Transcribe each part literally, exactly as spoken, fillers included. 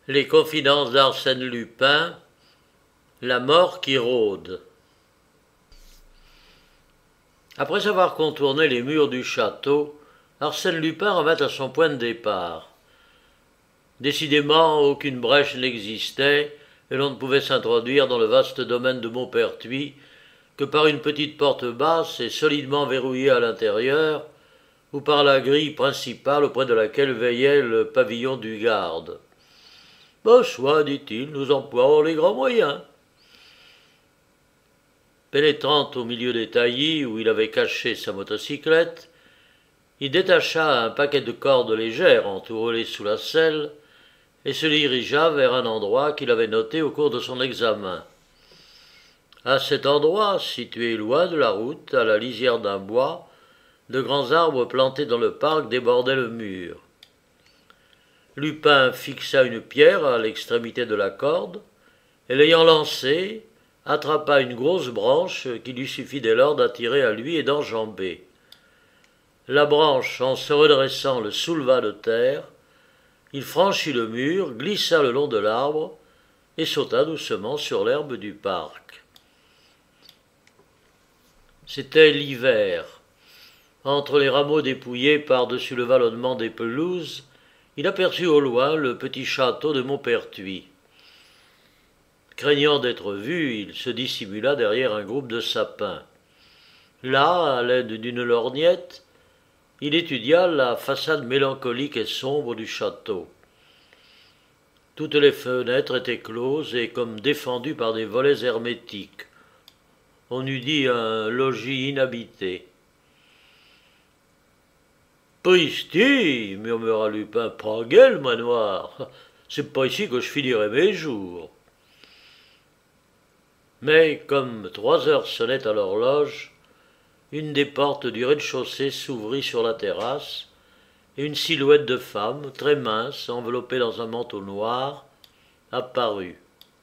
Les confidences d'Arsène Lupin, la mort qui rôde. Après avoir contourné les murs du château, Arsène Lupin revint à son point de départ. Décidément, aucune brèche n'existait, et l'on ne pouvait s'introduire dans le vaste domaine de Maupertuis que par une petite porte basse et solidement verrouillée à l'intérieur, ou par la grille principale auprès de laquelle veillait le pavillon du garde. « Bonsoir, dit-il, nous emploierons les grands moyens. » Pénétrant au milieu des taillis où il avait caché sa motocyclette, il détacha un paquet de cordes légères entourées sous la selle et se dirigea vers un endroit qu'il avait noté au cours de son examen. À cet endroit, situé loin de la route, à la lisière d'un bois, de grands arbres plantés dans le parc débordaient le mur. Lupin fixa une pierre à l'extrémité de la corde, et l'ayant lancée, attrapa une grosse branche qu'il lui suffit dès lors d'attirer à lui et d'enjamber. La branche, en se redressant, le souleva de terre. Il franchit le mur, glissa le long de l'arbre et sauta doucement sur l'herbe du parc. C'était l'hiver. Entre les rameaux dépouillés par-dessus le vallonnement des pelouses, il aperçut au loin le petit château de Maupertuis. Craignant d'être vu, il se dissimula derrière un groupe de sapins. Là, à l'aide d'une lorgnette, il étudia la façade mélancolique et sombre du château. Toutes les fenêtres étaient closes et comme défendues par des volets hermétiques. On eût dit un logis inhabité. « Pristi, murmura Lupin, pas gai le manoir. C'est pas ici que je finirai mes jours. » Mais, comme trois heures sonnaient à l'horloge, une des portes du rez-de-chaussée s'ouvrit sur la terrasse, et une silhouette de femme, très mince, enveloppée dans un manteau noir, apparut.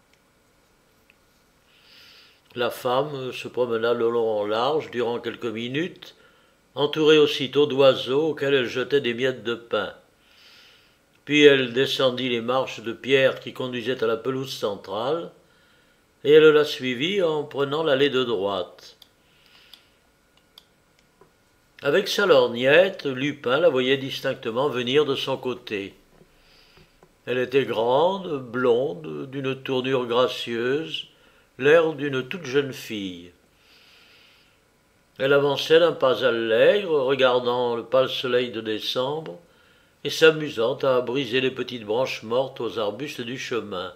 La femme se promena le long en large durant quelques minutes, entourée aussitôt d'oiseaux auxquels elle jetait des miettes de pain. Puis elle descendit les marches de pierre qui conduisaient à la pelouse centrale, et elle la suivit en prenant l'allée de droite. Avec sa lorgnette, Lupin la voyait distinctement venir de son côté. Elle était grande, blonde, d'une tournure gracieuse, l'air d'une toute jeune fille. Elle avançait d'un pas allègre, regardant le pâle soleil de décembre et s'amusant à briser les petites branches mortes aux arbustes du chemin.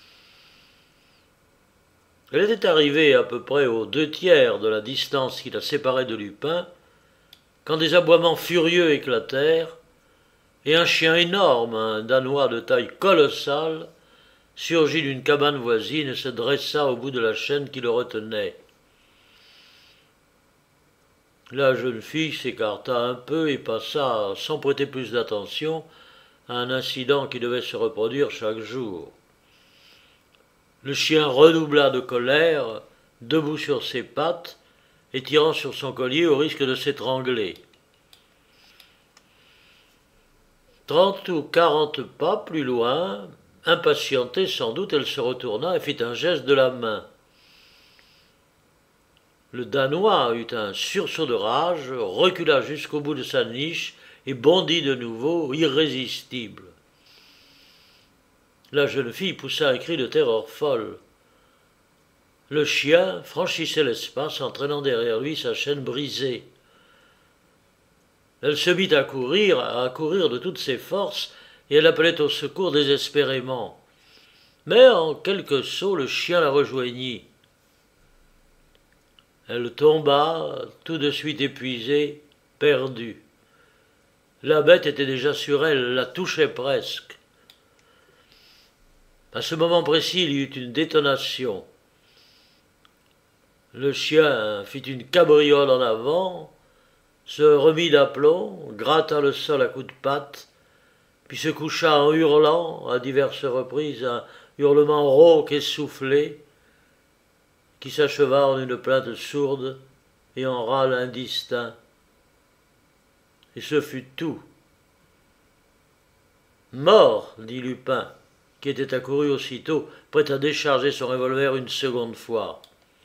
Elle était arrivée à peu près aux deux tiers de la distance qui la séparait de Lupin, quand des aboiements furieux éclatèrent, et un chien énorme, un Danois de taille colossale, surgit d'une cabane voisine et se dressa au bout de la chaîne qui le retenait. La jeune fille s'écarta un peu et passa, sans prêter plus d'attention, à un incident qui devait se reproduire chaque jour. Le chien redoubla de colère, debout sur ses pattes, et tirant sur son collier au risque de s'étrangler. Trente ou quarante pas plus loin, impatientée sans doute, elle se retourna et fit un geste de la main. Le Danois eut un sursaut de rage, recula jusqu'au bout de sa niche et bondit de nouveau, irrésistible. La jeune fille poussa un cri de terreur folle. Le chien franchissait l'espace en traînant derrière lui sa chaîne brisée. Elle se mit à courir, à courir de toutes ses forces, et elle appelait au secours désespérément. Mais en quelques sauts, le chien la rejoignit. Elle tomba, tout de suite épuisée, perdue. La bête était déjà sur elle, la touchait presque. À ce moment précis, il y eut une détonation. Le chien fit une cabriole en avant, se remit d'aplomb, gratta le sol à coups de patte, puis se coucha en hurlant, à diverses reprises, un hurlement rauque et soufflé, qui s'acheva en une plainte sourde et en râle indistinct. Et ce fut tout. « Mort !» dit Lupin. qui était accouru aussitôt, prêt à décharger son revolver une seconde fois.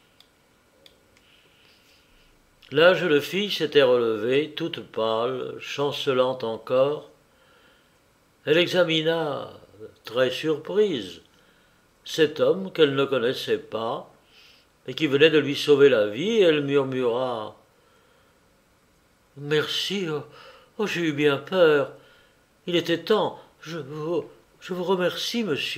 La jeune fille s'était relevée, toute pâle, chancelante encore. Elle examina, très surprise, cet homme qu'elle ne connaissait pas et qui venait de lui sauver la vie, et elle murmura « Merci, oh, oh j'ai eu bien peur. Il était temps. Je vous, je vous remercie, monsieur. »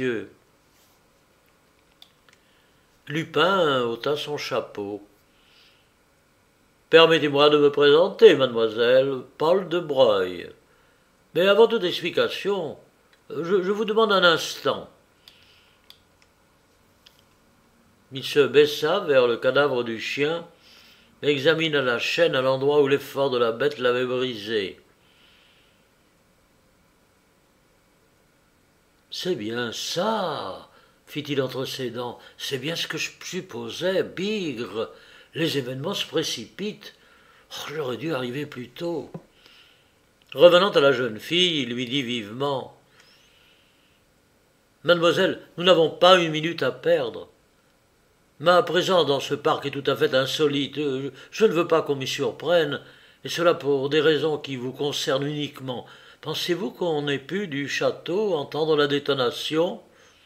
Lupin ôta son chapeau. « Permettez-moi de me présenter, mademoiselle, Paul de Broglie. Mais avant toute explication, je, je vous demande un instant. » Il se baissa vers le cadavre du chien et examina la chaîne à l'endroit où l'effort de la bête l'avait brisée. « C'est bien ça, fit-il entre ses dents, c'est bien ce que je supposais, bigre. Les événements se précipitent. Oh, j'aurais dû arriver plus tôt. » Revenant à la jeune fille, il lui dit vivement « Mademoiselle, nous n'avons pas une minute à perdre. Ma présence dans ce parc est tout à fait insolite. Je ne veux pas qu'on m'y surprenne, et cela pour des raisons qui vous concernent uniquement. Pensez-vous qu'on ait pu du château entendre la détonation ?»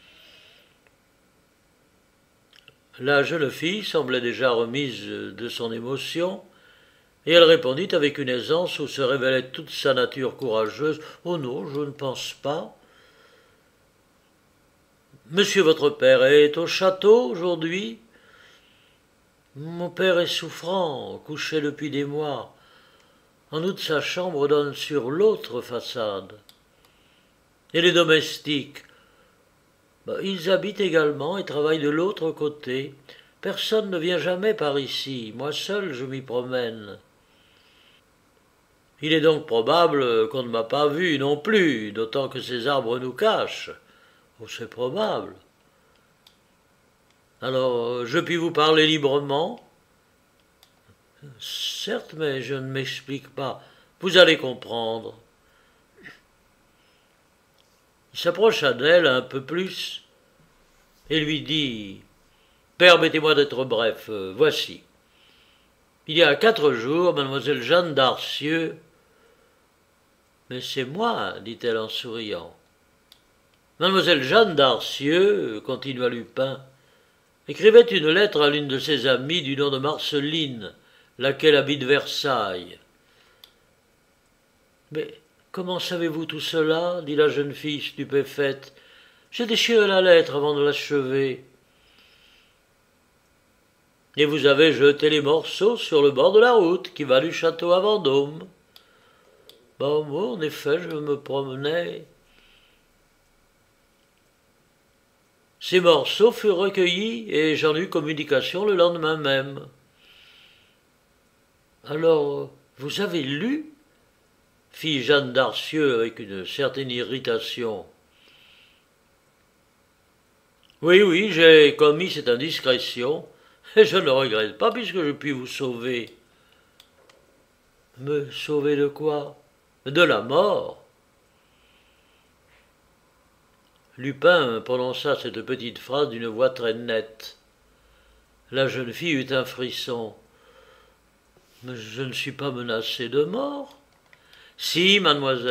La jeune fille semblait déjà remise de son émotion, et elle répondit avec une aisance où se révélait toute sa nature courageuse. « Oh non, je ne pense pas. » « Monsieur votre père est au château aujourd'hui ?»« Mon père est souffrant, couché depuis des mois. En outre, sa chambre donne sur l'autre façade. » « Et les domestiques ?»« Ben, ils habitent également et travaillent de l'autre côté. Personne ne vient jamais par ici. Moi seul, je m'y promène. » « Il est donc probable qu'on ne m'a pas vu non plus, d'autant que ces arbres nous cachent. » « Oh, c'est probable. »« Alors, je puis vous parler librement ?»« Certes, mais je ne m'explique pas. Vous allez comprendre. » Il s'approcha d'elle un peu plus et lui dit « Permettez-moi d'être bref, euh, voici. Il y a quatre jours, mademoiselle Jeanne d'Arcieux... » « Mais c'est moi, dit-elle en souriant. »« Mademoiselle Jeanne d'Arcieux, continua Lupin, écrivait une lettre à l'une de ses amies du nom de Marceline, laquelle habite Versailles. »« Mais comment savez-vous tout cela ?» dit la jeune fille stupéfaite. « J'ai déchiré la lettre avant de l'achever. »« Et vous avez jeté les morceaux sur le bord de la route qui va du château à Vendôme. » Bon, bon, en effet, je me promenais. Ces morceaux furent recueillis et j'en eus communication le lendemain même. Alors, vous avez lu ? Fit Jeanne d'Arcieux avec une certaine irritation. Oui, oui, j'ai commis cette indiscrétion, et je ne le regrette pas puisque je puis vous sauver. Me sauver de quoi ? De la mort. Lupin prononça cette petite phrase d'une voix très nette. La jeune fille eut un frisson. « Mais je ne suis pas menacée de mort. »« Si, mademoiselle. »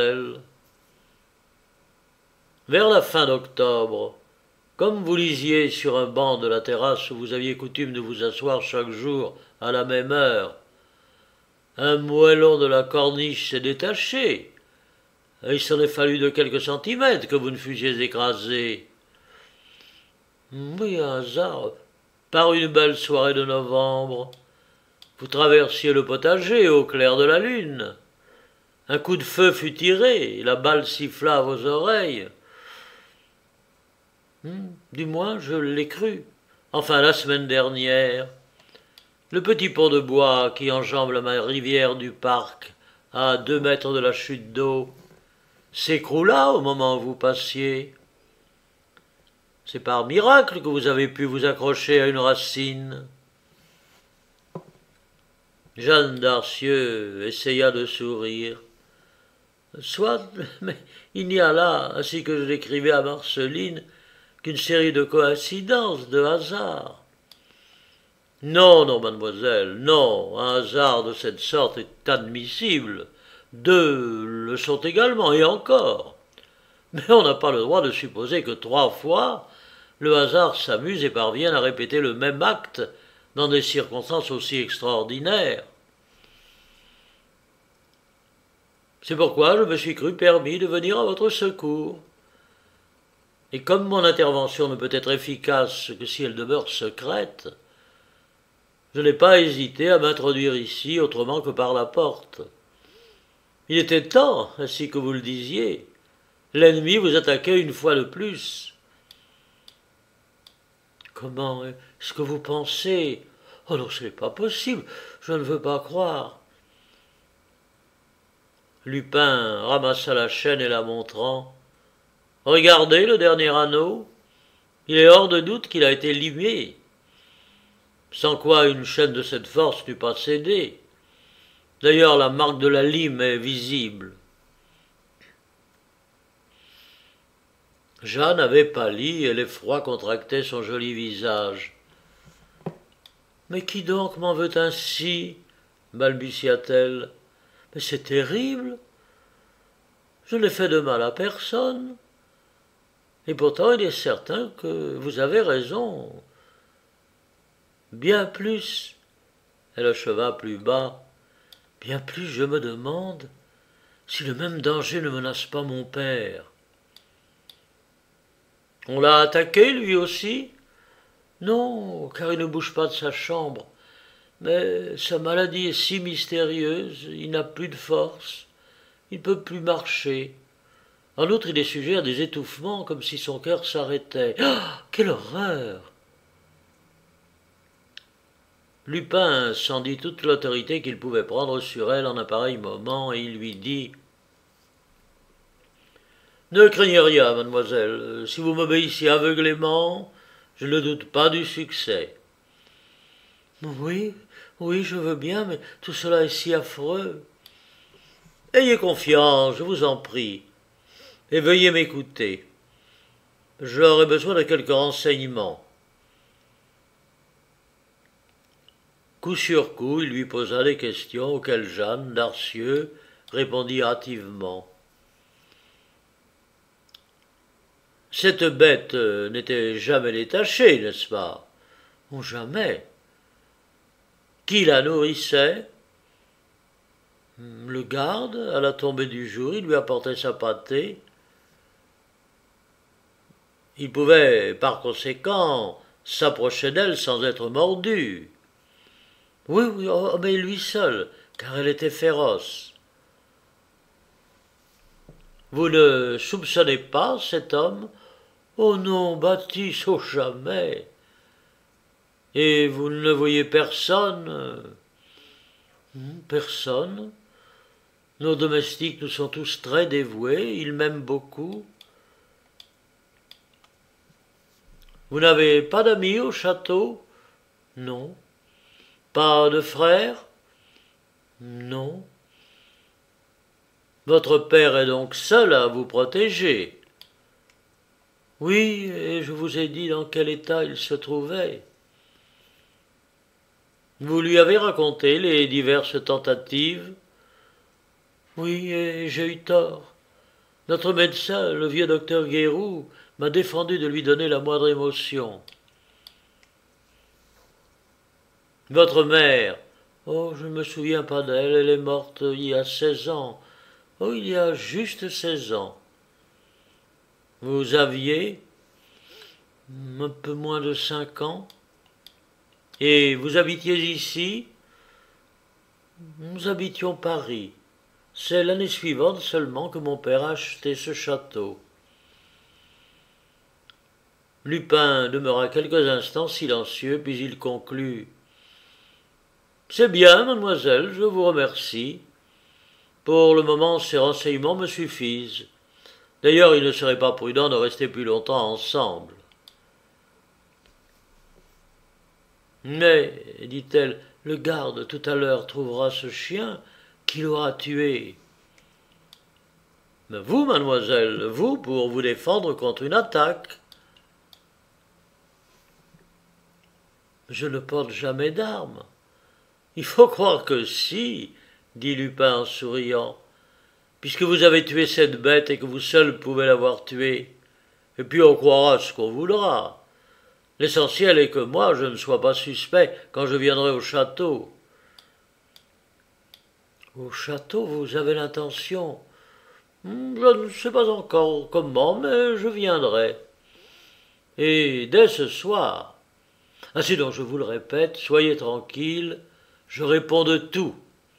Vers la fin d'octobre, comme vous lisiez sur un banc de la terrasse où vous aviez coutume de vous asseoir chaque jour à la même heure, un moellon de la corniche s'est détaché, et il s'en est fallu de quelques centimètres que vous ne fussiez écrasé. Oui, un hasard, par une belle soirée de novembre, vous traversiez le potager au clair de la lune. Un coup de feu fut tiré, et la balle siffla à vos oreilles. Hum, du moins, je l'ai cru. Enfin, la semaine dernière, le petit pont de bois qui enjambe la rivière du parc, à deux mètres de la chute d'eau, s'écroula au moment où vous passiez. C'est par miracle que vous avez pu vous accrocher à une racine. Jeanne d'Arcieux essaya de sourire. Soit, mais il n'y a là, ainsi que je l'écrivais à Marceline, qu'une série de coïncidences, de hasards. Non, non, mademoiselle, non, un hasard de cette sorte est admissible. Deux le sont également, et encore. Mais on n'a pas le droit de supposer que trois fois le hasard s'amuse et parvienne à répéter le même acte dans des circonstances aussi extraordinaires. C'est pourquoi je me suis cru permis de venir à votre secours. Et comme mon intervention ne peut être efficace que si elle demeure secrète, je n'ai pas hésité à m'introduire ici autrement que par la porte. Il était temps, ainsi que vous le disiez. L'ennemi vous attaquait une fois de plus. Comment est-ce que vous pensez? Oh non, ce n'est pas possible, je ne veux pas croire. Lupin ramassa la chaîne et la montrant. Regardez le dernier anneau. Il est hors de doute qu'il a été limé, sans quoi une chaîne de cette force n'eût pas cédé. D'ailleurs, la marque de la lime est visible. Jeanne avait pâli et l'effroi contractait son joli visage. « Mais qui donc m'en veut ainsi ?» balbutia-t-elle. « Mais c'est terrible. Je n'ai fait de mal à personne. Et pourtant il est certain que vous avez raison. Bien plus. » Elle acheva plus bas. « Bien plus je me demande si le même danger ne menace pas mon père. » On l'a attaqué, lui aussi? Non, car il ne bouge pas de sa chambre. Mais sa maladie est si mystérieuse, il n'a plus de force, il ne peut plus marcher. En outre, il est sujet à des étouffements, comme si son cœur s'arrêtait. Ah, quelle horreur! Lupin sentit toute l'autorité qu'il pouvait prendre sur elle en un pareil moment, et il lui dit « Ne craignez rien, mademoiselle. Si vous m'obéissez aveuglément, je ne doute pas du succès. »« Oui, oui, je veux bien, mais tout cela est si affreux. »« Ayez confiance, je vous en prie, et veuillez m'écouter. J'aurai besoin de quelques renseignements. » Coup sur coup, il lui posa des questions auxquelles Jeanne Darcieux répondit hâtivement. Cette bête n'était jamais détachée, n'est-ce pas? Oh, jamais. Qui la nourrissait? Le garde, à la tombée du jour, il lui apportait sa pâtée. Il pouvait, par conséquent, s'approcher d'elle sans être mordu. Oui, oui, oh, mais lui seul, car elle était féroce. Vous ne soupçonnez pas cet homme? Oh non, Baptiste, oh jamais. Et vous ne voyez personne? Personne. Nos domestiques nous sont tous très dévoués, ils m'aiment beaucoup. Vous n'avez pas d'amis au château? Non. Pas de frères? Non. Votre père est donc seul à vous protéger? Oui, et je vous ai dit dans quel état il se trouvait. Vous lui avez raconté les diverses tentatives? Oui, et j'ai eu tort. Notre médecin, le vieux docteur Guéroux, m'a défendu de lui donner la moindre émotion. Votre mère? Oh, je ne me souviens pas d'elle, elle est morte il y a seize ans. Oh, il y a juste seize ans. Vous aviez un peu moins de cinq ans. Et vous habitiez ici? Nous habitions Paris. C'est l'année suivante seulement que mon père a acheté ce château. Lupin demeura quelques instants silencieux, puis il conclut. C'est bien, mademoiselle, je vous remercie. Pour le moment, ces renseignements me suffisent. D'ailleurs, il ne serait pas prudent de rester plus longtemps ensemble. Mais, dit-elle, le garde tout à l'heure trouvera ce chien qui l'aura tué. Mais vous, mademoiselle, vous, pour vous défendre contre une attaque. Je ne porte jamais d'armes. Il faut croire que si, dit Lupin en souriant, puisque vous avez tué cette bête et que vous seul pouvez l'avoir tuée. Et puis on croira ce qu'on voudra. L'essentiel est que moi, je ne sois pas suspect quand je viendrai au château. Au château, vous avez l'intention? Je ne sais pas encore comment, mais je viendrai. Et dès ce soir. Ainsi donc, je vous le répète, soyez tranquille, je réponds de tout.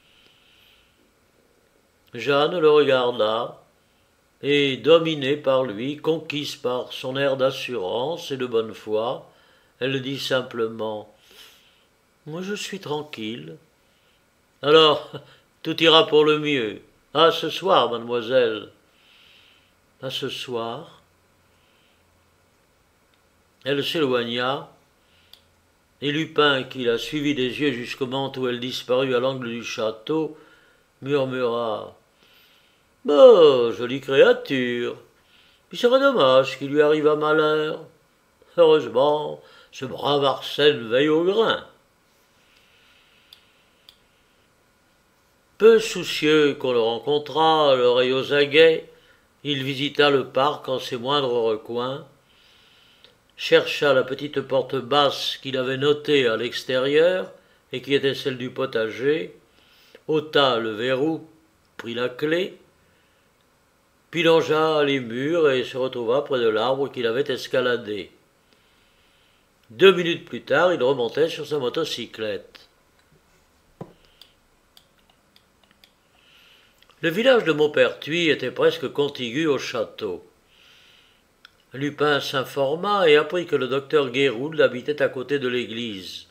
Jeanne le regarda, et, dominée par lui, conquise par son air d'assurance et de bonne foi, elle dit simplement « Moi, je suis tranquille. »« Alors, tout ira pour le mieux. À ce soir, mademoiselle. »« À ce soir. » Elle s'éloigna, et Lupin, qui la suivit des yeux jusqu'au moment où elle disparut à l'angle du château, murmura « Bah, jolie créature. Il serait dommage qu'il lui arrivât malheur. Heureusement, ce brave Arsène veille au grain. » Peu soucieux qu'on le rencontrât, l'oreille aux aguets, il visita le parc en ses moindres recoins, chercha la petite porte basse qu'il avait notée à l'extérieur et qui était celle du potager, ôta le verrou, prit la clé, puis longea les murs et se retrouva près de l'arbre qu'il avait escaladé. Deux minutes plus tard, il remontait sur sa motocyclette. Le village de Maupertuis était presque contigu au château. Lupin s'informa et apprit que le docteur Guéroul habitait à côté de l'église.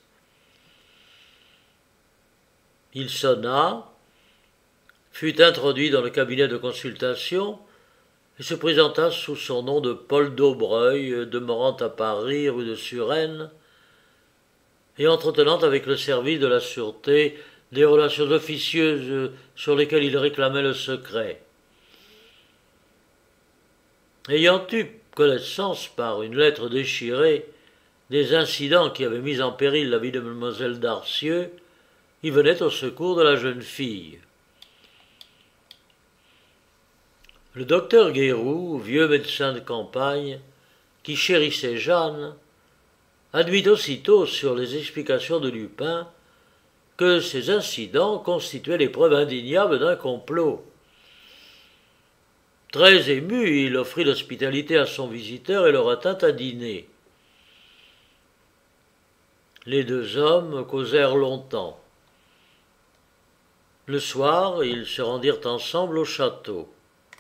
Il sonna, fut introduit dans le cabinet de consultation et se présenta sous son nom de Paul Daubreuil, demeurant à Paris, rue de Suresnes, et entretenant avec le service de la sûreté des relations officieuses sur lesquelles il réclamait le secret. Ayant eu connaissance par une lettre déchirée des incidents qui avaient mis en péril la vie de mademoiselle Darcieux, il venait au secours de la jeune fille. Le docteur Guéroult, vieux médecin de campagne, qui chérissait Jeanne, admit aussitôt sur les explications de Lupin que ces incidents constituaient les preuves indéniables d'un complot. Très ému, il offrit l'hospitalité à son visiteur et le retint à dîner. Les deux hommes causèrent longtemps. Le soir, ils se rendirent ensemble au château.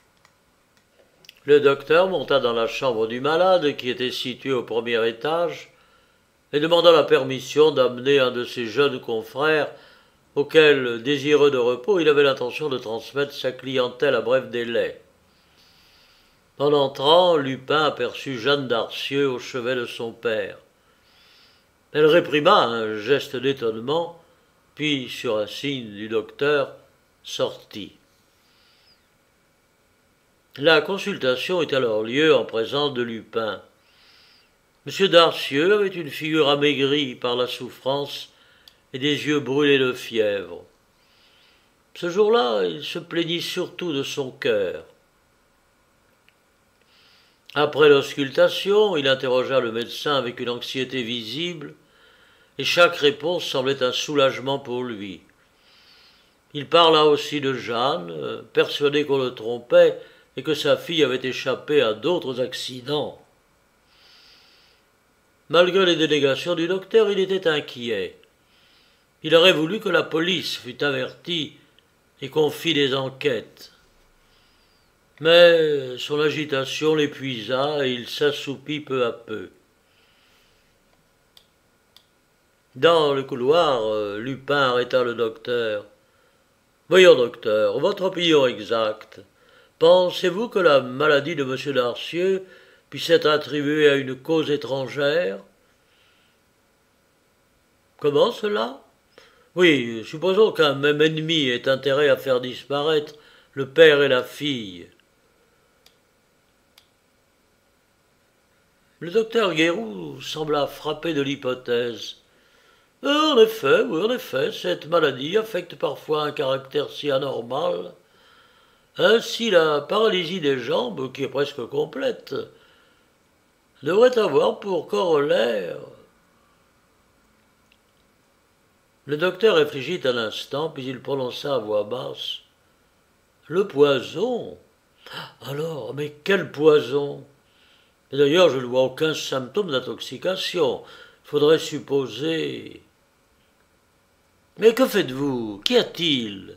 Le docteur monta dans la chambre du malade, qui était située au premier étage, et demanda la permission d'amener un de ses jeunes confrères, auquel, désireux de repos, il avait l'intention de transmettre sa clientèle à bref délai. En entrant, Lupin aperçut Jeanne Darcieux au chevet de son père. Elle réprima un geste d'étonnement, puis, sur un signe du docteur, sortit. La consultation eut alors lieu en présence de Lupin. M. Darcieux avait une figure amaigrie par la souffrance et des yeux brûlés de fièvre. Ce jour-là, il se plaignit surtout de son cœur. Après l'auscultation, il interrogea le médecin avec une anxiété visible, et chaque réponse semblait un soulagement pour lui. Il parla aussi de Jeanne, persuadé qu'on le trompait et que sa fille avait échappé à d'autres accidents. Malgré les dénégations du docteur, il était inquiet. Il aurait voulu que la police fût avertie et qu'on fît des enquêtes. Mais son agitation l'épuisa et il s'assoupit peu à peu. Dans le couloir, Lupin arrêta le docteur. « Voyons, docteur, votre opinion exacte. Pensez-vous que la maladie de M. Darcieux puisse être attribuée à une cause étrangère ?»« Comment cela ? Oui, supposons qu'un même ennemi ait intérêt à faire disparaître le père et la fille. Le docteur Guéroux sembla frappé de l'hypothèse. Euh, En effet, oui, en effet, cette maladie affecte parfois un caractère si anormal. Ainsi, la paralysie des jambes, qui est presque complète, devrait avoir pour corollaire. Le docteur réfléchit un instant, puis il prononça à voix basse. Le poison. Alors, mais quel poison? Et d'ailleurs, je ne vois aucun symptôme d'intoxication. Il faudrait supposer. Mais que faites-vous? Qu'y a-t-il?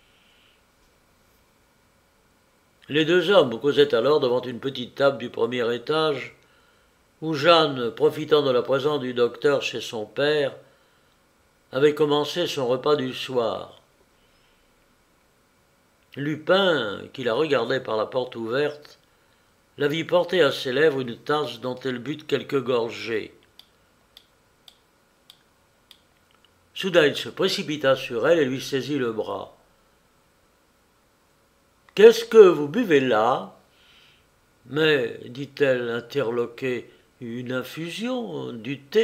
Les deux hommes causaient alors devant une petite table du premier étage, où Jeanne, profitant de la présence du docteur chez son père, avait commencé son repas du soir. Lupin, qui la regardait par la porte ouverte, la vit porter à ses lèvres une tasse dont elle but quelques gorgées. Soudain il se précipita sur elle et lui saisit le bras. « Qu'est-ce que vous buvez là ?» ?»« Mais, dit-elle interloquée, une infusion, du thé. » »«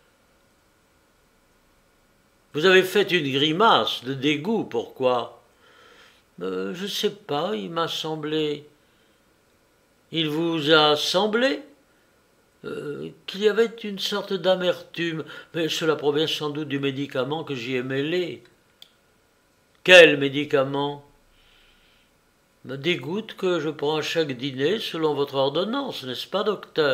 Vous avez fait une grimace de dégoût, pourquoi ?»« euh, Je ne sais pas, il m'a semblé. » »« Il vous a semblé euh, qu'il y avait une sorte d'amertume, mais cela provient sans doute du médicament que j'y ai mêlé. »« Quel médicament ?»« Des gouttes que je prends à chaque dîner selon votre ordonnance, n'est-ce pas, docteur ?»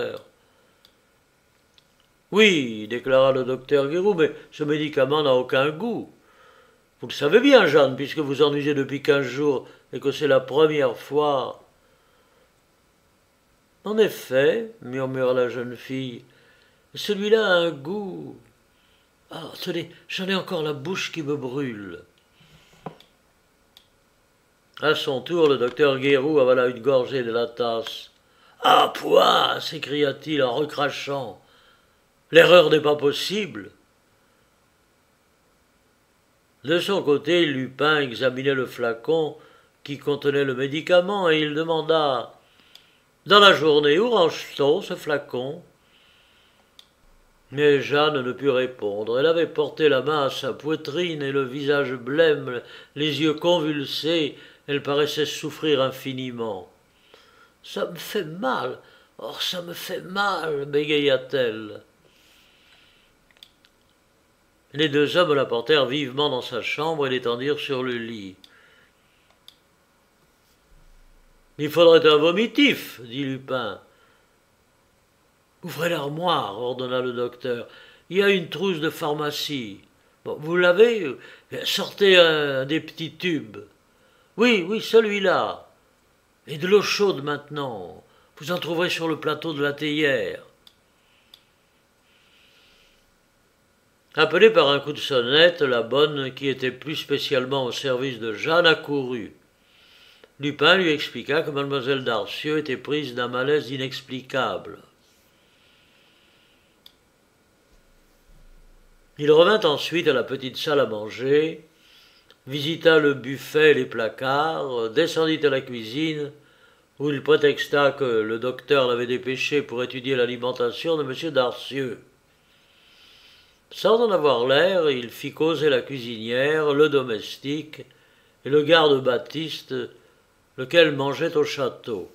« Oui, déclara le docteur Guéroux, mais ce médicament n'a aucun goût. Vous le savez bien, Jeanne, puisque vous ennuyez depuis quinze jours et que c'est la première fois. » « En effet, murmura la jeune fille, celui-là a un goût. Ah, tenez, j'en ai encore la bouche qui me brûle. » À son tour, le docteur Guéroux avala une gorgée de la tasse. « Ah, point !» s'écria-t-il en recrachant. « L'erreur n'est pas possible. » De son côté, Lupin examinait le flacon qui contenait le médicament et il demanda « Dans la journée, où range-t-on ce flacon ?» Mais Jeanne ne put répondre. Elle avait porté la main à sa poitrine et le visage blême, les yeux convulsés, elle paraissait souffrir infiniment. « Ça me fait mal, oh, ça me fait mal !» bégaya-t-elle. Les deux hommes la portèrent vivement dans sa chambre et l'étendirent sur le lit. « Il faudrait un vomitif, » dit Lupin. « Ouvrez l'armoire, » ordonna le docteur. « Il y a une trousse de pharmacie. Bon, vous l'avez? Sortez un des petits tubes. Oui, oui, celui-là. Et de l'eau chaude maintenant. Vous en trouverez sur le plateau de la théière. » Appelée par un coup de sonnette, la bonne, qui était plus spécialement au service de Jeanne, accourut. Lupin lui expliqua que mademoiselle Darcieux était prise d'un malaise inexplicable. Il revint ensuite à la petite salle à manger, visita le buffet et les placards, descendit à la cuisine, où il prétexta que le docteur l'avait dépêché pour étudier l'alimentation de M. Darcieux. Sans en avoir l'air, il fit causer la cuisinière, le domestique et le garde Baptiste, lequel mangeait au château.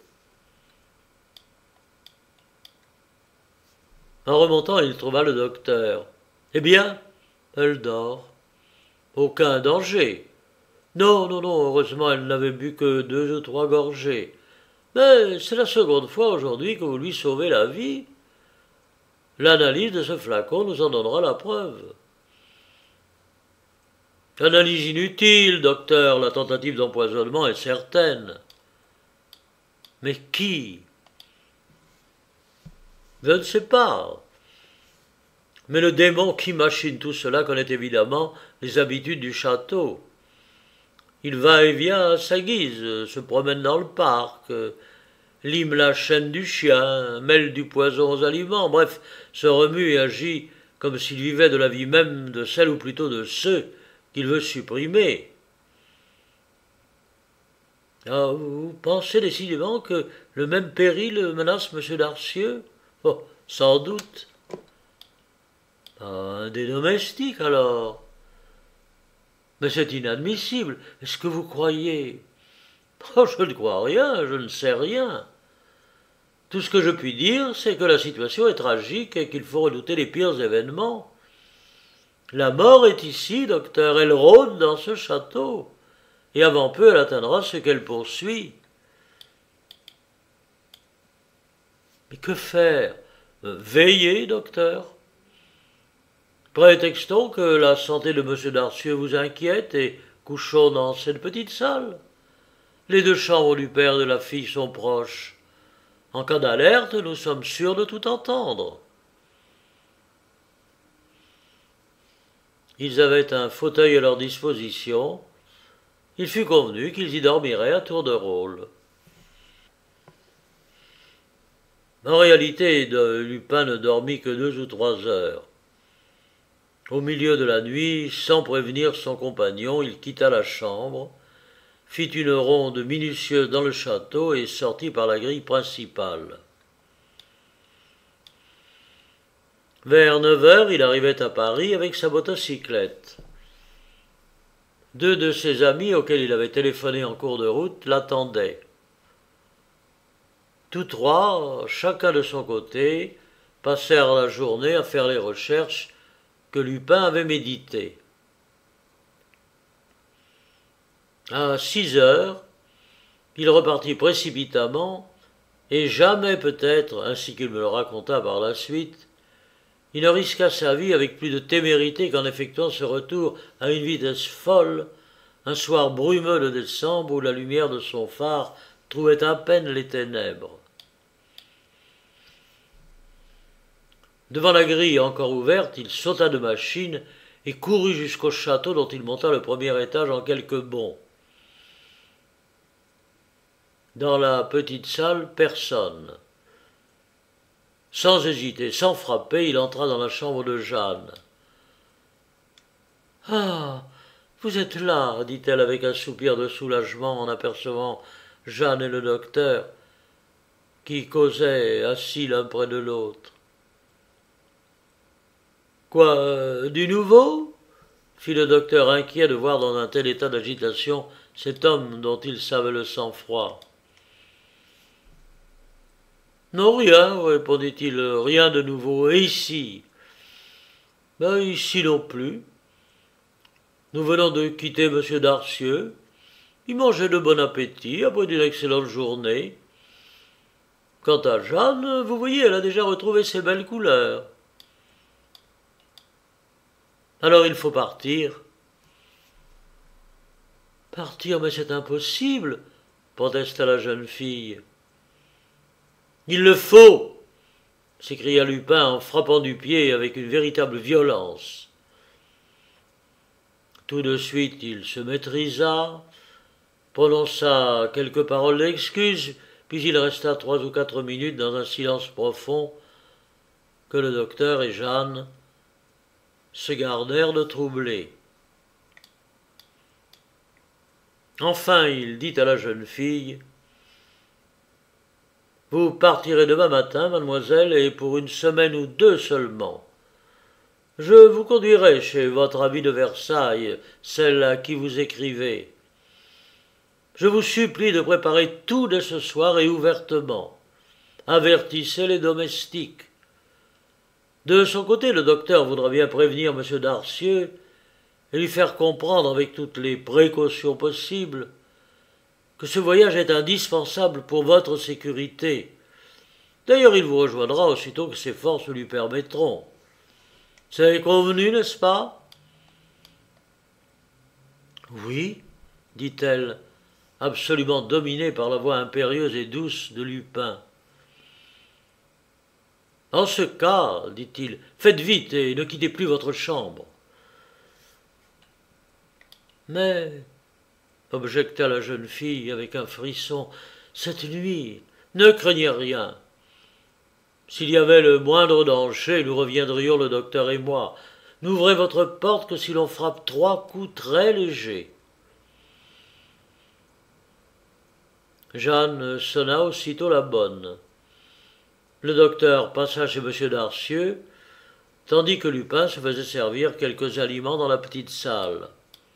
En remontant, il trouva le docteur. « Eh bien, elle dort. Aucun danger. Non, non, non, heureusement, elle n'avait bu que deux ou trois gorgées. Mais c'est la seconde fois aujourd'hui que vous lui sauvez la vie. L'analyse de ce flacon nous en donnera la preuve. » « Analyse inutile, docteur, la tentative d'empoisonnement est certaine. »« Mais qui ?»« Je ne sais pas. Mais le démon qui machine tout cela connaît évidemment les habitudes du château. Il va et vient à sa guise, se promène dans le parc, lime la chaîne du chien, mêle du poison aux aliments, bref, se remue et agit comme s'il vivait de la vie même de celle ou plutôt de ceux qu'il veut supprimer. Ah, vous pensez décidément que le même péril menace M. Darcieux ? Oh, sans doute. Un des domestiques, alors. Mais c'est inadmissible. Est-ce que vous croyez? Oh, je ne crois rien, je ne sais rien. Tout ce que je puis dire, c'est que la situation est tragique et qu'il faut redouter les pires événements. La mort est ici, docteur, elle rôde dans ce château, et avant peu elle atteindra ce qu'elle poursuit. Mais que faire? Veiller, docteur. Prétextons que la santé de M. Darcieux vous inquiète et couchons dans cette petite salle. Les deux chambres du père et de la fille sont proches. En cas d'alerte, nous sommes sûrs de tout entendre. Ils avaient un fauteuil à leur disposition. Il fut convenu qu'ils y dormiraient à tour de rôle. En réalité, Lupin ne dormit que deux ou trois heures. Au milieu de la nuit, sans prévenir son compagnon, il quitta la chambre, fit une ronde minutieuse dans le château et sortit par la grille principale. Vers neuf heures, il arrivait à Paris avec sa motocyclette. Deux de ses amis auxquels il avait téléphoné en cours de route l'attendaient. Tous trois, chacun de son côté, passèrent la journée à faire les recherches que Lupin avait méditées. À six heures, il repartit précipitamment, et jamais peut-être, ainsi qu'il me le raconta par la suite, il ne risqua sa vie avec plus de témérité qu'en effectuant ce retour à une vitesse folle, un soir brumeux de décembre où la lumière de son phare trouvait à peine les ténèbres. Devant la grille encore ouverte, il sauta de machine et courut jusqu'au château dont il monta le premier étage en quelques bonds. Dans la petite salle, personne. Sans hésiter, sans frapper, il entra dans la chambre de Jeanne. « Ah, vous êtes là, dit-elle avec un soupir de soulagement en apercevant Jeanne et le docteur, qui causaient assis l'un près de l'autre. « Quoi, euh, du nouveau ?» fit le docteur inquiet de voir dans un tel état d'agitation cet homme dont il savait le sang-froid. « Non, rien, répondit-il, rien de nouveau. Et ici ?»« Ben, ici non plus. Nous venons de quitter M. Darcieux. Il mangeait de bon appétit après une excellente journée. Quant à Jeanne, vous voyez, elle a déjà retrouvé ses belles couleurs. Alors il faut partir. »« Partir, mais c'est impossible, protesta la jeune fille. »« Il le faut !» s'écria Lupin en frappant du pied avec une véritable violence. Tout de suite il se maîtrisa, prononça quelques paroles d'excuse, puis il resta trois ou quatre minutes dans un silence profond que le docteur et Jeanne se gardèrent de troubler. Enfin, il dit à la jeune fille : « Vous partirez demain matin, mademoiselle, et pour une semaine ou deux seulement. Je vous conduirai chez votre amie de Versailles, celle à qui vous écrivez. Je vous supplie de préparer tout dès ce soir et ouvertement. Avertissez les domestiques. De son côté, le docteur voudra bien prévenir M. Darcieux et lui faire comprendre avec toutes les précautions possibles que ce voyage est indispensable pour votre sécurité. D'ailleurs, il vous rejoindra aussitôt que ses forces lui permettront. C'est convenu, n'est-ce pas ? » ?»« Oui, dit-elle, absolument dominée par la voix impérieuse et douce de Lupin. « En ce cas, dit-il, faites vite et ne quittez plus votre chambre. »« Mais, objecta la jeune fille avec un frisson, cette nuit, ne craignez rien. S'il y avait le moindre danger, nous reviendrions, le docteur et moi. N'ouvrez votre porte que si l'on frappe trois coups très légers. » Jeanne sonna aussitôt la bonne. Le docteur passa chez M. Darcieux, tandis que Lupin se faisait servir quelques aliments dans la petite salle.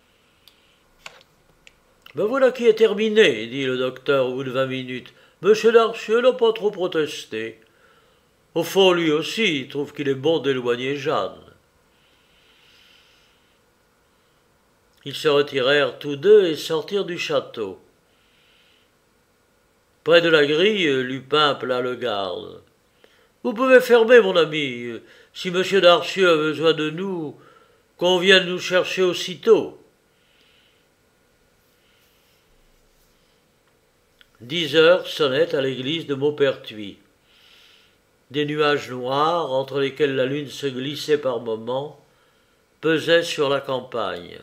« Ben voilà qui est terminé, » dit le docteur au bout de vingt minutes. « M. Darcieux n'a pas trop protesté. Au fond, lui aussi, il trouve qu'il est bon d'éloigner Jeanne. » Ils se retirèrent tous deux et sortirent du château. Près de la grille, Lupin appela le garde. « Vous pouvez fermer, mon ami. Si M. Darcieux a besoin de nous, qu'on vienne nous chercher aussitôt. » Dix heures sonnaient à l'église de Maupertuis. Des nuages noirs, entre lesquels la lune se glissait par moments, pesaient sur la campagne.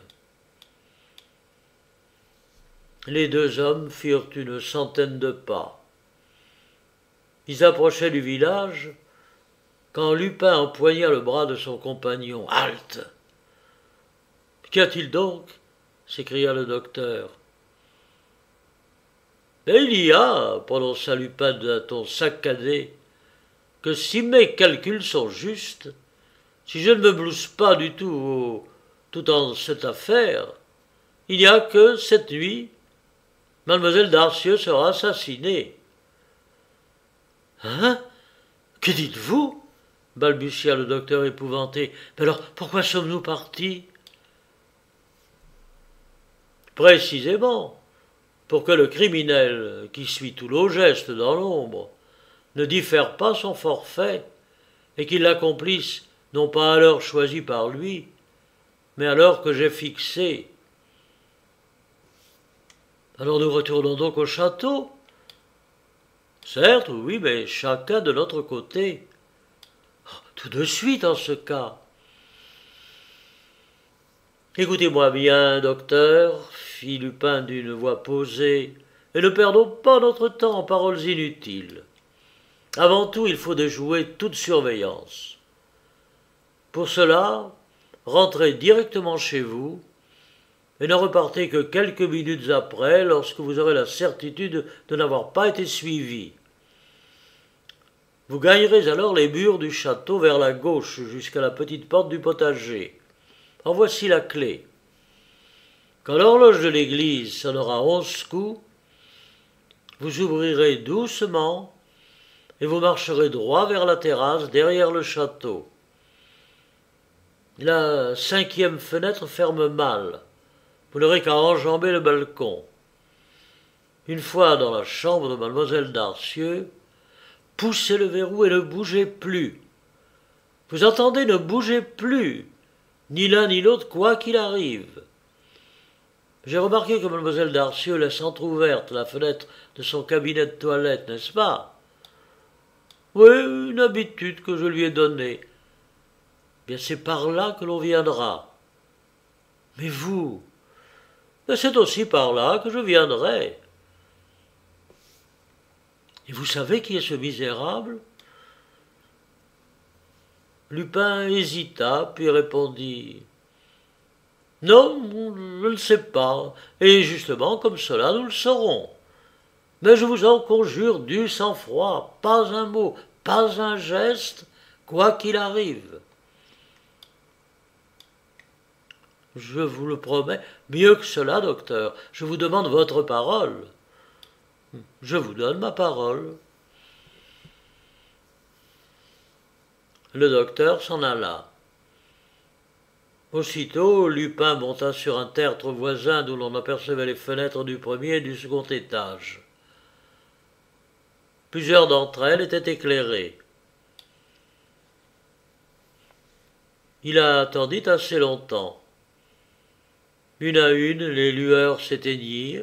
Les deux hommes firent une centaine de pas. Ils approchaient du village, quand Lupin empoigna le bras de son compagnon. « Halte ! » »« Qu'y a-t-il donc » s'écria le docteur. « Et il y a, prononça Lupin d'un ton saccadé, que si mes calculs sont justes, si je ne me blouse pas du tout, tout en cette affaire, il n'y a que cette nuit, mademoiselle Darcieux sera assassinée. »« Hein ? Que dites-vous » balbutia le docteur épouvanté. « Mais alors, pourquoi sommes-nous partis ?»« Précisément, pour que le criminel, qui suit tous nos gestes dans l'ombre, ne diffère pas son forfait, et qu'il l'accomplisse non pas à l'heure choisie par lui, mais à l'heure que j'ai fixée. » « Alors nous retournons donc au château ?»« Certes, oui, mais chacun de notre côté. »« Tout de suite en ce cas. »« Écoutez-moi bien, docteur, » fit Lupin d'une voix posée, « et ne perdons pas notre temps en paroles inutiles. Avant tout, il faut déjouer toute surveillance. Pour cela, rentrez directement chez vous, et ne repartez que quelques minutes après, lorsque vous aurez la certitude de n'avoir pas été suivi. Vous gagnerez alors les murs du château vers la gauche jusqu'à la petite porte du potager. En voici la clé. Quand l'horloge de l'église sonnera onze coups, vous ouvrirez doucement et vous marcherez droit vers la terrasse derrière le château. La cinquième fenêtre ferme mal. Vous n'aurez qu'à enjamber le balcon. Une fois dans la chambre de mademoiselle Darcieux, poussez le verrou et ne bougez plus. Vous entendez, ne bougez plus, ni l'un ni l'autre, quoi qu'il arrive. J'ai remarqué que mademoiselle Darcieux laisse entr'ouverte la fenêtre de son cabinet de toilette, n'est-ce pas? Oui, une habitude que je lui ai donnée. Bien, c'est par là que l'on viendra. Mais vous, c'est aussi par là que je viendrai. Et vous savez qui est ce misérable? Lupin hésita, puis répondit « Non, je ne sais pas, et justement comme cela nous le saurons. Mais je vous en conjure du sang-froid, pas un mot, pas un geste, quoi qu'il arrive. » Je vous le promets, mieux que cela, docteur, je vous demande votre parole. Je vous donne ma parole. Le docteur s'en alla. Aussitôt, Lupin monta sur un tertre voisin d'où l'on apercevait les fenêtres du premier et du second étage. Plusieurs d'entre elles étaient éclairées. Il attendit assez longtemps. Une à une, les lueurs s'éteignirent.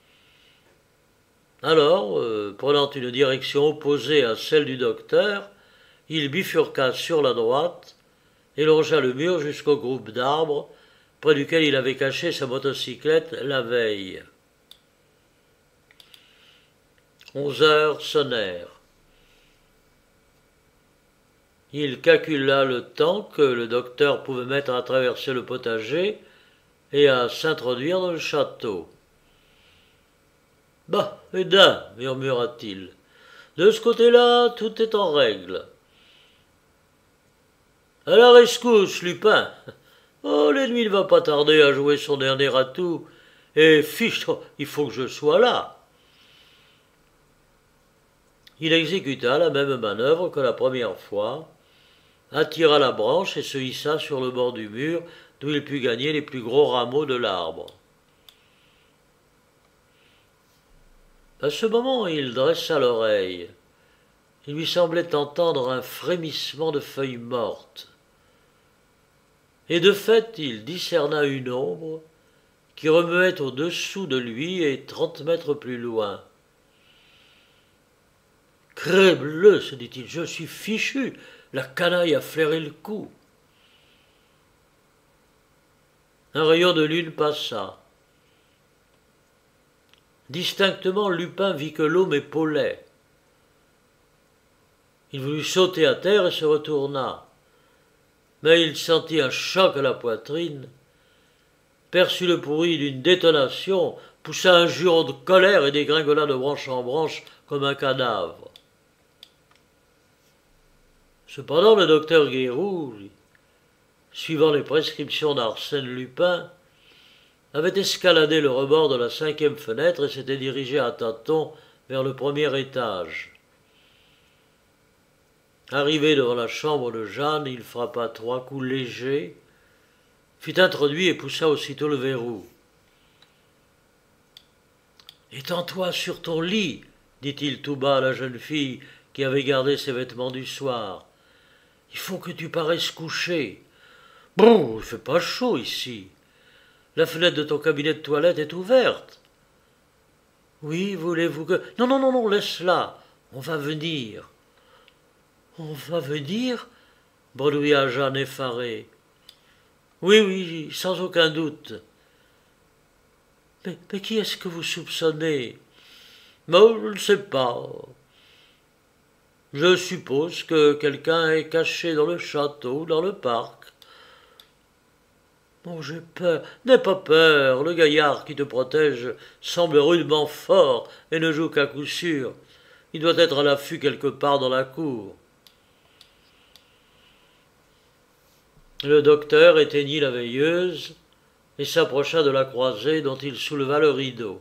Alors, euh, prenant une direction opposée à celle du docteur, il bifurqua sur la droite et longea le mur jusqu'au groupe d'arbres près duquel il avait caché sa motocyclette la veille. Onze heures sonnèrent. Il calcula le temps que le docteur pouvait mettre à traverser le potager et à s'introduire dans le château. « Bah, Hédin, murmura-t-il, De ce côté-là, tout est en règle. À la rescousse, Lupin. Oh, l'ennemi ne va pas tarder à jouer son dernier atout, et fiche, il faut que je sois là. Il exécuta la même manœuvre que la première fois, attira la branche et se hissa sur le bord du mur, d'où il put gagner les plus gros rameaux de l'arbre. À ce moment, il dressa l'oreille. Il lui semblait entendre un frémissement de feuilles mortes. Et de fait, il discerna une ombre qui remuait au-dessous de lui et trente mètres plus loin. « Crébleu, se dit-il, je suis fichu, la canaille a flairé le coup. » Un rayon de lune passa. Distinctement, Lupin vit que l'eau m'épaulait. Il voulut sauter à terre et se retourna. Mais il sentit un choc à la poitrine, perçut le bruit d'une détonation, poussa un juron de colère et dégringola de branche en branche comme un cadavre. Cependant, le docteur Guéroult, suivant les prescriptions d'Arsène Lupin, avait escaladé le rebord de la cinquième fenêtre et s'était dirigé à tâtons vers le premier étage. Arrivé devant la chambre de Jeanne, il frappa trois coups légers, fut introduit et poussa aussitôt le verrou. « Étends-toi sur ton lit, dit-il tout bas à la jeune fille qui avait gardé ses vêtements du soir. Il faut que tu paraisses couchée. Bon, il fait pas chaud ici. La fenêtre de ton cabinet de toilette est ouverte. Oui, voulez-vous que... Non, non, non, non, laisse-la, on va venir. On va venir, bredouilla Jeanne effarée. Oui, oui, sans aucun doute. Mais, mais qui est-ce que vous soupçonnez? Moi, je ne sais pas. Je suppose que quelqu'un est caché dans le château, dans le parc. Oh, j'ai peur. N'aie pas peur. Le gaillard qui te protège semble rudement fort et ne joue qu'à coup sûr. Il doit être à l'affût quelque part dans la cour. Le docteur éteignit la veilleuse et s'approcha de la croisée dont il souleva le rideau.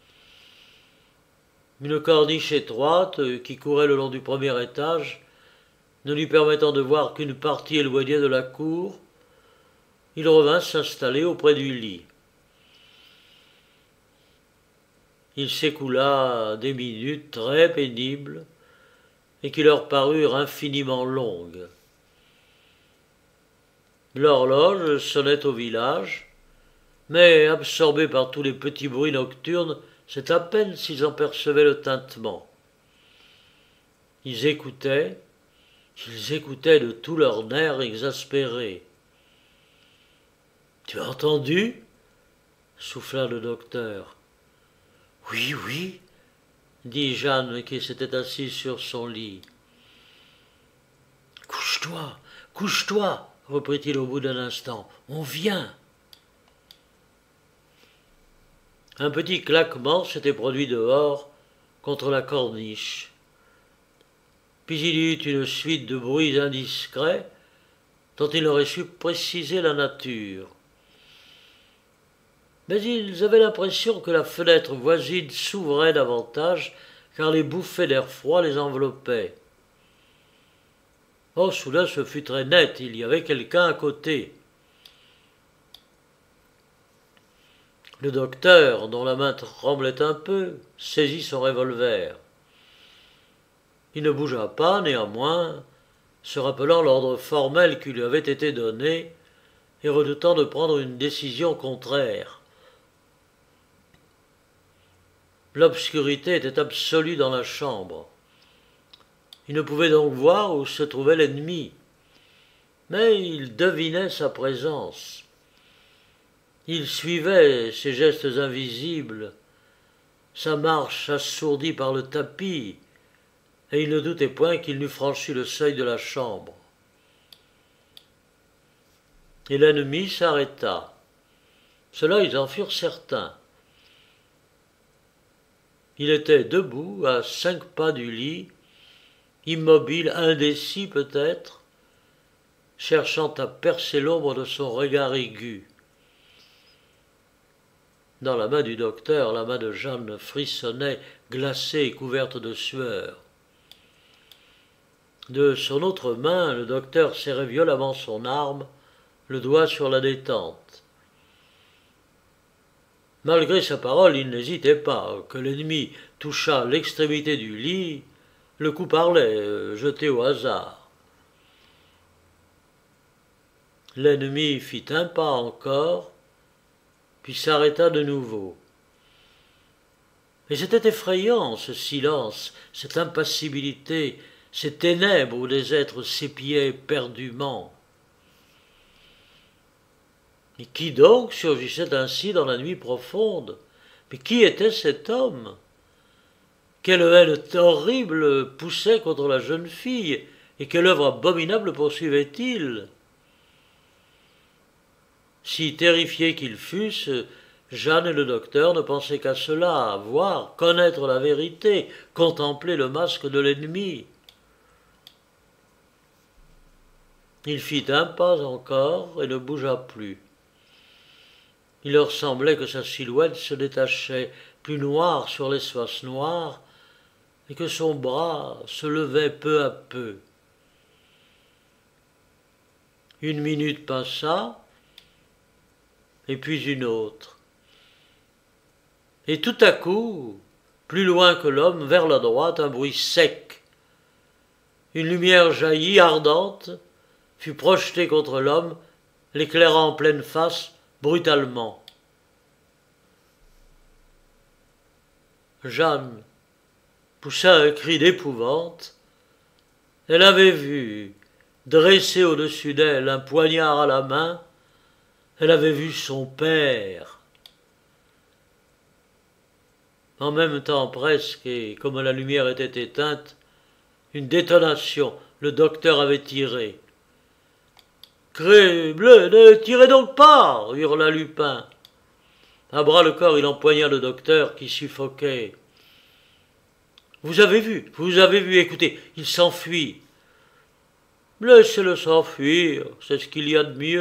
Une corniche étroite qui courait le long du premier étage, ne lui permettant de voir qu'une partie éloignée de la cour, il revint s'installer auprès du lit. Il s'écoula des minutes très pénibles et qui leur parurent infiniment longues. L'horloge sonnait au village, mais, absorbés par tous les petits bruits nocturnes, c'est à peine s'ils en percevaient le tintement. Ils écoutaient, ils écoutaient de tout leur nerf exaspéré. « Tu as entendu » souffla le docteur. « Oui, oui » dit Jeanne qui s'était assise sur son lit. « Couche-toi, couche-toi » reprit-il au bout d'un instant. « On vient !» Un petit claquement s'était produit dehors, contre la corniche. Puis il y eut une suite de bruits indiscrets dont il n'aurait su préciser la nature. Mais ils avaient l'impression que la fenêtre voisine s'ouvrait davantage, car les bouffées d'air froid les enveloppaient. Oh, soudain, ce fut très net, il y avait quelqu'un à côté. Le docteur, dont la main tremblait un peu, saisit son revolver. Il ne bougea pas, néanmoins, se rappelant l'ordre formel qui lui avait été donné et redoutant de prendre une décision contraire. L'obscurité était absolue dans la chambre. Il ne pouvait donc voir où se trouvait l'ennemi, mais il devinait sa présence. Il suivait ses gestes invisibles, sa marche assourdie par le tapis, et il ne doutait point qu'il n'eût franchi le seuil de la chambre. Et l'ennemi s'arrêta. Cela, ils en furent certains. Il était debout, à cinq pas du lit, immobile, indécis peut-être, cherchant à percer l'ombre de son regard aigu. Dans la main du docteur, la main de Jeanne frissonnait, glacée et couverte de sueur. De son autre main, le docteur serrait violemment son arme, le doigt sur la détente. Malgré sa parole, il n'hésitait pas. Que l'ennemi touchât l'extrémité du lit, le coup parlait, jeté au hasard. L'ennemi fit un pas encore, puis s'arrêta de nouveau. Et c'était effrayant, ce silence, cette impassibilité, ces ténèbres où des êtres s'épiaient éperdument. Et qui donc surgissait ainsi dans la nuit profonde? Mais qui était cet homme? Quelle haine horrible poussait contre la jeune fille, et quelle œuvre abominable poursuivait-il? Si terrifiés qu'ils fussent, Jeanne et le docteur ne pensaient qu'à cela, voir, connaître la vérité, contempler le masque de l'ennemi. Il fit un pas encore et ne bougea plus. Il leur semblait que sa silhouette se détachait, plus noire sur l'espace noir, et que son bras se levait peu à peu. Une minute passa, et puis une autre. Et tout à coup, plus loin que l'homme, vers la droite, un bruit sec. Une lumière jaillit, ardente, fut projetée contre l'homme, l'éclairant en pleine face, brutalement. Jeanne poussa un cri d'épouvante. Elle avait vu, dressé au-dessus d'elle, un poignard à la main, elle avait vu son père. En même temps presque, et comme la lumière était éteinte, une détonation, le docteur avait tiré. « Crébleu, ne tirez donc pas !» hurla Lupin. À bras le corps, il empoigna le docteur qui suffoquait. « Vous avez vu, vous avez vu, écoutez, il s'enfuit. »« Laissez-le s'enfuir, c'est ce qu'il y a de mieux. »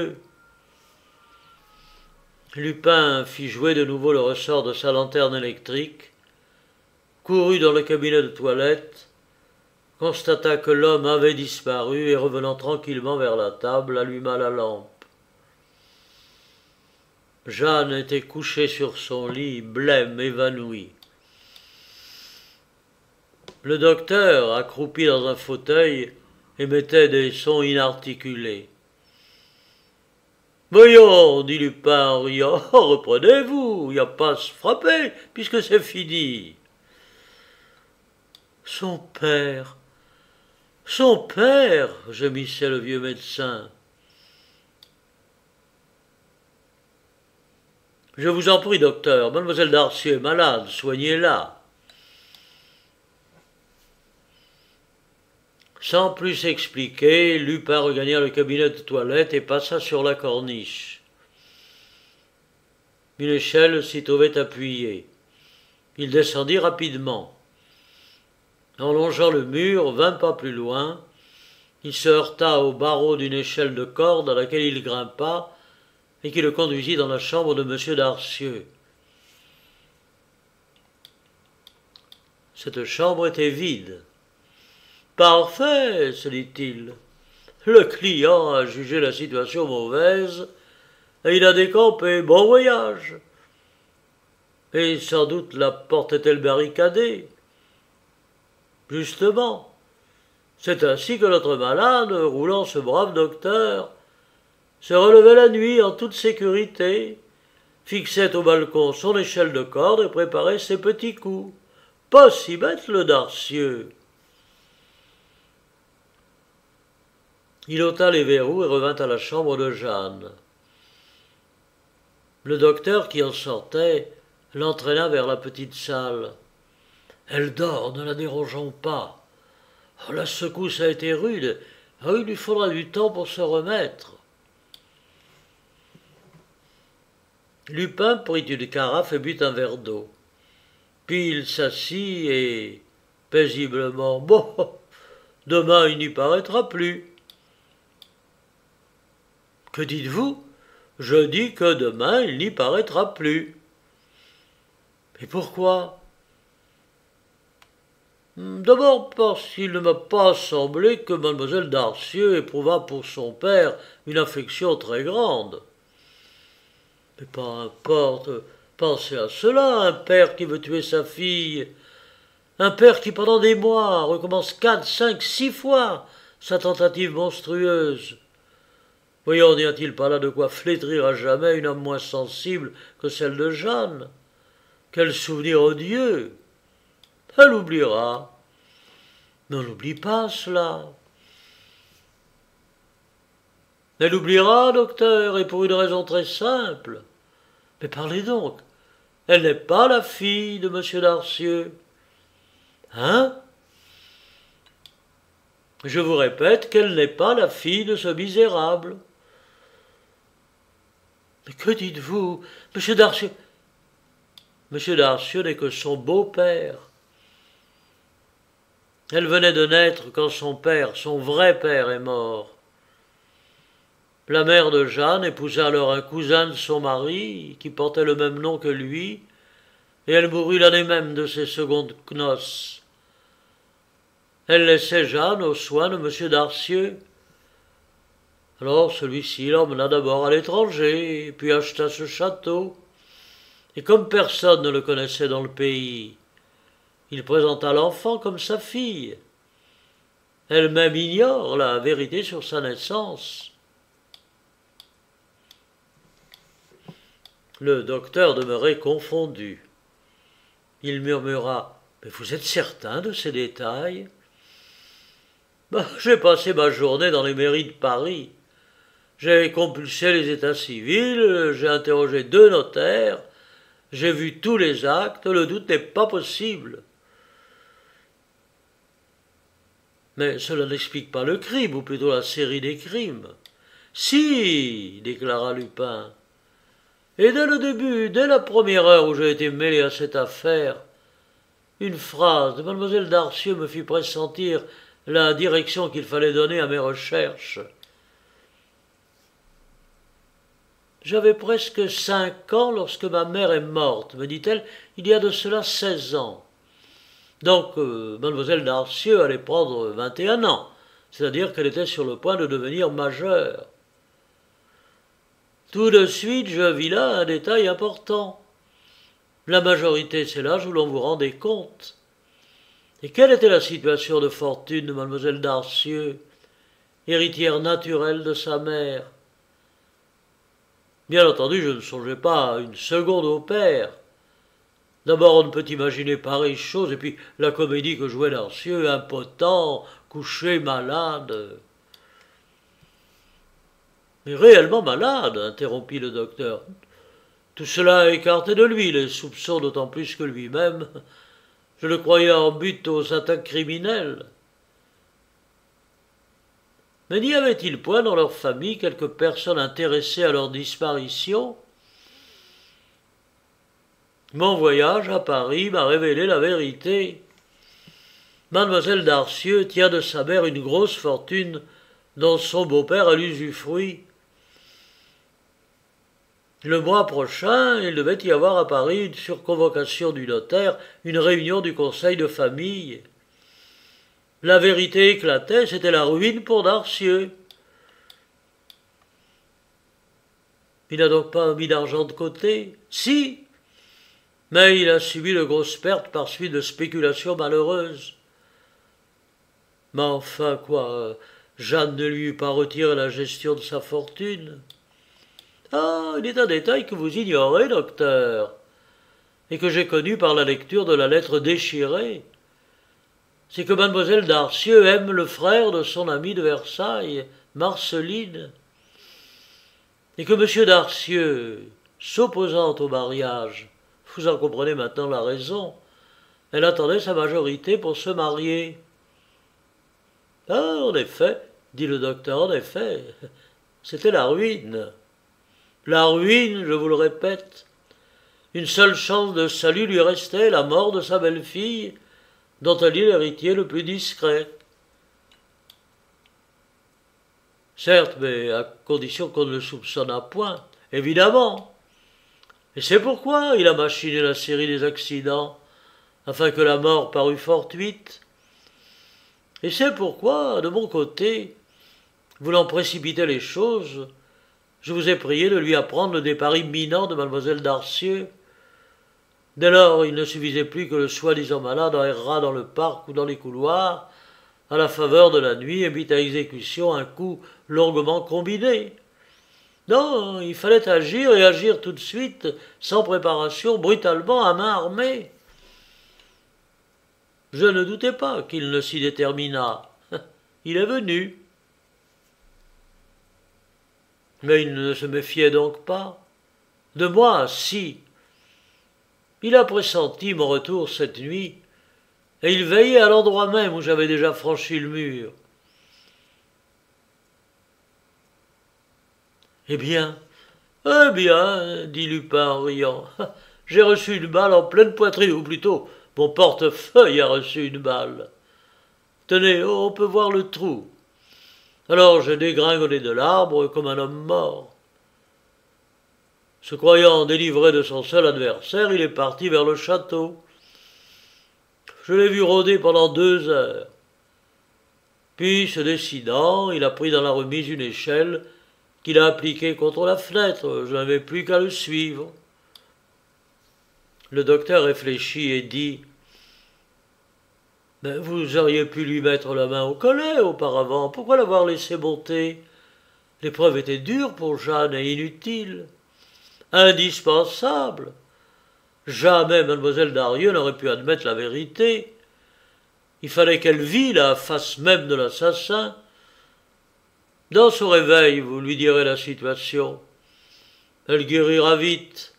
Lupin fit jouer de nouveau le ressort de sa lanterne électrique, courut dans le cabinet de toilette, constata que l'homme avait disparu et revenant tranquillement vers la table, alluma la lampe. Jeanne était couchée sur son lit, blême, évanouie. Le docteur, accroupi dans un fauteuil, émettait des sons inarticulés. « Voyons, dit Lupin en riant, « reprenez-vous, il n'y a pas à se frapper, puisque c'est fini. » Son père, son père, gémissait le vieux médecin. « Je vous en prie, docteur, mademoiselle Darcy est malade, soignez-la. » Sans plus s'expliquer, Lupin regagna le cabinet de toilette et passa sur la corniche. Une échelle s'y trouvait appuyée. Il descendit rapidement. En longeant le mur, vingt pas plus loin, il se heurta au barreau d'une échelle de corde à laquelle il grimpa et qui le conduisit dans la chambre de M. Darcieux. Cette chambre était vide. « Parfait, se dit-il. Le client a jugé la situation mauvaise et il a décampé. Bon voyage. Et sans doute la porte est-elle barricadée. Justement, c'est ainsi que notre malade, roulant ce brave docteur, se relevait la nuit en toute sécurité, fixait au balcon son échelle de corde et préparait ses petits coups. Pas si bête le Darcieux. » Il ôta les verrous et revint à la chambre de Jeanne. Le docteur, qui en sortait, l'entraîna vers la petite salle. « Elle dort, ne la dérangeons pas. Oh, la secousse a été rude. Oh, il lui faudra du temps pour se remettre. » Lupin prit une carafe et but un verre d'eau. Puis il s'assit et, paisiblement, « Bon, Demain, il n'y paraîtra plus. Que dites-vous? Je dis que demain, il n'y paraîtra plus. Et pourquoi? D'abord parce qu'il ne m'a pas semblé que mademoiselle Darcieux éprouvât pour son père une affection très grande. Mais peu importe, pensez à cela, un père qui veut tuer sa fille, un père qui pendant des mois recommence quatre, cinq, six fois sa tentative monstrueuse. Voyons, n'y a-t-il pas là de quoi flétrir à jamais une âme moins sensible que celle de Jeanne? Quel souvenir odieux! Elle oubliera. Mais on n'oublie pas cela. Elle oubliera, docteur, et pour une raison très simple. Mais parlez donc. Elle n'est pas la fille de M. Darcieux. Hein? Je vous répète qu'elle n'est pas la fille de ce misérable. Mais que dites-vous, M. Darcieux? M. Darcieux n'est que son beau-père. Elle venait de naître quand son père, son vrai père, est mort. La mère de Jeanne épousa alors un cousin de son mari, qui portait le même nom que lui, et elle mourut l'année même de ses secondes noces. Elle laissait Jeanne aux soins de M. Darcieux. Alors celui-ci l'emmena d'abord à l'étranger, puis acheta ce château, et comme personne ne le connaissait dans le pays, il présenta l'enfant comme sa fille. Elle-même ignore la vérité sur sa naissance. Le docteur demeurait confondu. Il murmura « Mais vous êtes certain de ces détails ?»« Ben, j'ai passé ma journée dans les mairies de Paris. J'ai compulsé les états civils, j'ai interrogé deux notaires, j'ai vu tous les actes, le doute n'est pas possible. » Mais cela n'explique pas le crime, ou plutôt la série des crimes. « Si, déclara Lupin. Et dès le début, dès la première heure où j'ai été mêlé à cette affaire, une phrase de mademoiselle Darcieux me fit pressentir la direction qu'il fallait donner à mes recherches. J'avais presque cinq ans lorsque ma mère est morte, me dit-elle, il y a de cela seize ans. Donc, euh, mademoiselle Darcieux allait prendre vingt et un ans, c'est-à-dire qu'elle était sur le point de devenir majeure. Tout de suite, je vis là un détail important. La majorité, c'est l'âge où l'on vous rend des comptes. Et quelle était la situation de fortune de mademoiselle Darcieux, héritière naturelle de sa mère? Bien entendu, je ne songeais pas une seconde au père. D'abord, on ne peut imaginer pareille chose, et puis la comédie que jouait Darcieux, impotent, couché, malade. Mais réellement malade, interrompit le docteur. Tout cela a écarté de lui les soupçons, d'autant plus que lui-même, je le croyais en but aux attaques criminelles. Mais n'y avait-il point dans leur famille quelques personnes intéressées à leur disparition? Mon voyage à Paris m'a révélé la vérité. Mademoiselle Darcieux tient de sa mère une grosse fortune dont son beau-père a l'usufruit. Le mois prochain, il devait y avoir à Paris, sur convocation du notaire, une réunion du conseil de famille. La vérité éclatait, c'était la ruine pour Darcieux. Il n'a donc pas mis d'argent de côté? Si, mais il a subi de grosses pertes par suite de spéculations malheureuses. Mais enfin, quoi, Jeanne ne lui eût pas retiré la gestion de sa fortune. Ah, il est un détail que vous ignorez, docteur, et que j'ai connu par la lecture de la lettre déchirée. C'est que mademoiselle Darcieux aime le frère de son ami de Versailles, Marceline, et que M. Darcieux, s'opposant au mariage, vous en comprenez maintenant la raison, elle attendait sa majorité pour se marier. Ah, en effet, dit le docteur, en effet, c'était la ruine. La ruine, je vous le répète. Une seule chance de salut lui restait, la mort de sa belle-fille, dont elle est l'héritier le plus discret. Certes, mais à condition qu'on ne le soupçonne à point, évidemment. Et c'est pourquoi il a machiné la série des accidents, afin que la mort parût fortuite. Et c'est pourquoi, de mon côté, voulant précipiter les choses, je vous ai prié de lui apprendre le départ imminent de mademoiselle Darcieux. Dès lors, il ne suffisait plus que le soi-disant malade errât dans le parc ou dans les couloirs, à la faveur de la nuit, et mit à exécution un coup longuement combiné. Non, il fallait agir, et agir tout de suite, sans préparation, brutalement, à main armée. Je ne doutais pas qu'il ne s'y déterminât. Il est venu. Mais il ne se méfiait donc pas. De moi, si. Il a pressenti mon retour cette nuit, et il veillait à l'endroit même où j'avais déjà franchi le mur. Eh bien, eh bien, dit Lupin en riant, j'ai reçu une balle en pleine poitrine, ou plutôt, mon portefeuille a reçu une balle. Tenez, on peut voir le trou. Alors j'ai dégringolé de l'arbre comme un homme mort. Se croyant délivré de son seul adversaire, il est parti vers le château. Je l'ai vu rôder pendant deux heures. Puis, se décidant, il a pris dans la remise une échelle qu'il a appliquée contre la fenêtre. Je n'avais plus qu'à le suivre. Le docteur réfléchit et dit « Mais vous auriez pu lui mettre la main au collet auparavant. Pourquoi l'avoir laissé monter? L'épreuve était dure pour Jeanne et inutile. Indispensable. Jamais mademoiselle Darcieux n'aurait pu admettre la vérité. Il fallait qu'elle vît la face même de l'assassin. Dans son réveil, vous lui direz la situation. Elle guérira vite.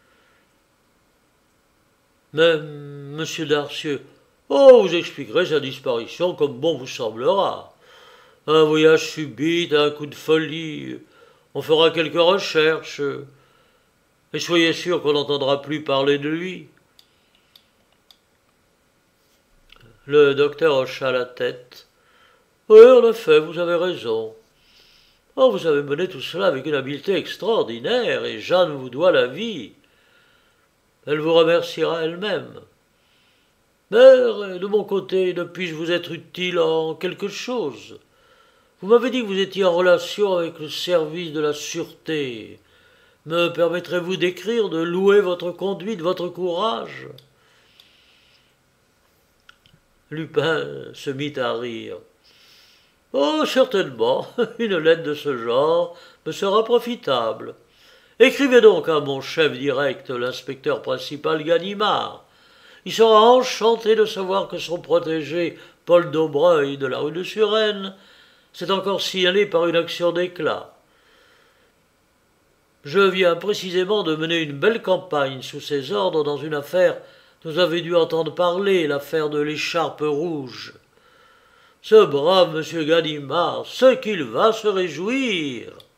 Mais, monsieur Darcieux, oh, vous expliquerez sa disparition comme bon vous semblera. Un voyage subit, un coup de folie. On fera quelques recherches. Et soyez sûr qu'on n'entendra plus parler de lui. Le docteur hocha la tête. Oui, en effet, vous avez raison. Oh, vous avez mené tout cela avec une habileté extraordinaire, et Jeanne vous doit la vie. Elle vous remerciera elle-même. Mais, de mon côté, ne puis-je vous être utile en quelque chose? Vous m'avez dit que vous étiez en relation avec le service de la sûreté. Me permettrez-vous d'écrire, de louer votre conduite, votre courage? Lupin se mit à rire. Oh, certainement, une lettre de ce genre me sera profitable. Écrivez donc à mon chef direct, l'inspecteur principal Ganimard. Il sera enchanté de savoir que son protégé, Paul Daubreuil de la rue de Suresnes, s'est encore signalé par une action d'éclat. Je viens précisément de mener une belle campagne sous ses ordres dans une affaire dont vous avez dû entendre parler, l'affaire de l'écharpe rouge. Ce brave monsieur Ganimard, ce qu'il va se réjouir!